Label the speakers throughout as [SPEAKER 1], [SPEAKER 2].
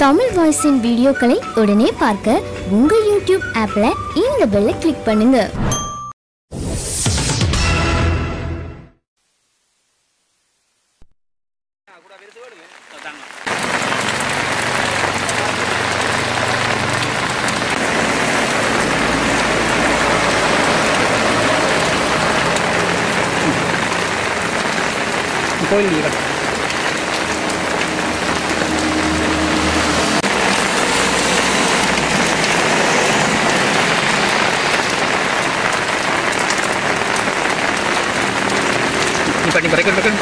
[SPEAKER 1] தமிழ் வாய்ஸின் வீடியோக்களை உடனே பார்க்க உங்கள் யூடியூப் ஆப்ல இந்த பெல்லை கிளிக் பண்ணுங்க.
[SPEAKER 2] கோயில் பண்ணி பறக்க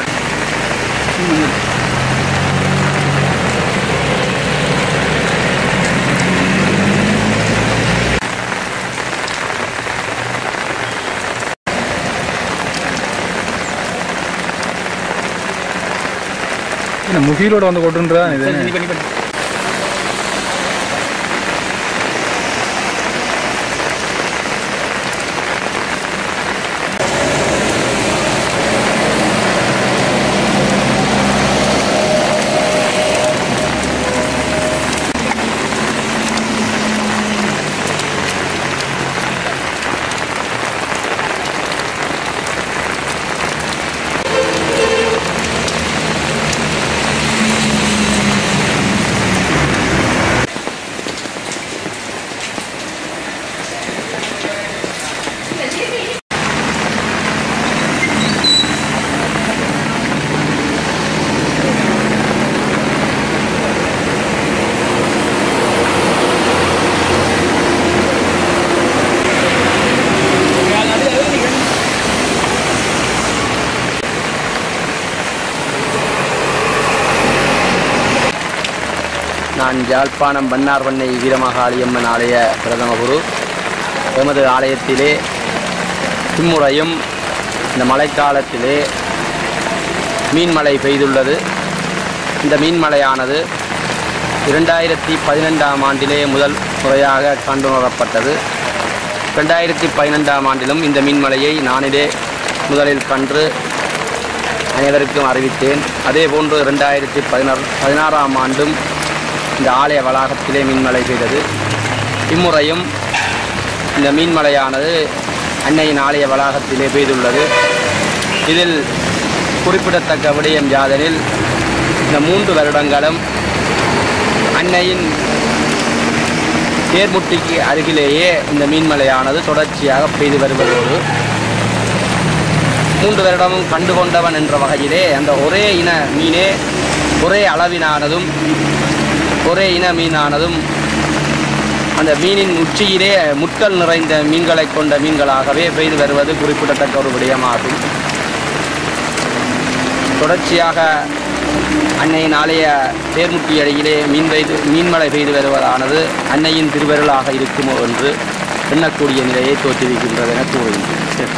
[SPEAKER 2] முகிலோட வந்து கொட்டுன்றா
[SPEAKER 3] நான் யாழ்ப்பாணம் வண்ணார்வண்ணை வீரமகாளியம்மன் ஆலய பிரதம குரு. எமது ஆலயத்திலே இம்முறையும் இந்த மழைக்காலத்திலே மீன்மழை பெய்துள்ளது. இந்த மீன்மழையானது 2012ஆம் ஆண்டிலே முதல் முறையாக கண்டுணரப்பட்டது. 2012ஆம் ஆண்டிலும் இந்த மீன்மழையை நானிலே முதலில் கண்டு அனைவருக்கும் அறிவித்தேன். அதேபோன்று 2016ஆம் ஆண்டும் இந்த ஆலய வளாகத்திலே மீன்மழை பெய்தது. இம்முறையும் இந்த மீன்மழையானது அன்னையின் ஆலய வளாகத்திலே பெய்துள்ளது. இதில் குறிப்பிடத்தக்க விடயம் யாதெனில், இந்த 3 வருடங்களும் அன்னையின் தேர்முட்டிக்கு அருகிலேயே இந்த மீன்மழையானது தொடர்ச்சியாக பெய்து வருவதோடு 3 வருடமும் கண்டுகொண்டவன் என்ற வகையிலே அந்த ஒரே இன மீனே ஒரே அளவினானதும் ஒரே இன மீனானதும் அந்த மீனின் உச்சியிலே முட்கள் நிறைந்த மீன்களை கொண்ட மீன்களாகவே பெய்து வருவது குறிப்பிடத்தக்க ஒரு விடயமாகும். தொடர்ச்சியாக அன்னையின் ஆலய தேர்முட்டி அடியிலே மீன்மழை பெய்து வருவதானது அன்னையின் திருவருளாக இருக்குமோ என்று எண்ணக்கூடிய நிலையை தோற்றுவிக்கின்றது என கூறுகின்றேன்.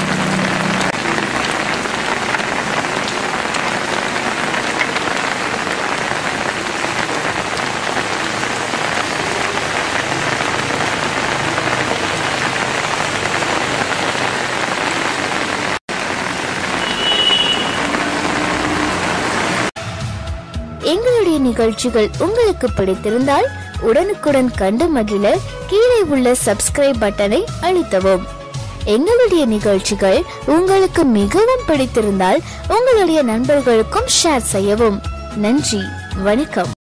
[SPEAKER 1] எங்களுடைய நிகழ்ச்சிகள் உங்களுக்கு பிடித்திருந்தால் உடனுக்குடன் கண்டு மகிழ கீழே உள்ள சப்ஸ்கிரைப் பட்டனை அழுத்தவும். எங்களுடைய நிகழ்ச்சிகள் உங்களுக்கு மிகவும் பிடித்திருந்தால் உங்களுடைய நண்பர்களுக்கும் ஷேர் செய்யவும். நன்றி, வணக்கம்.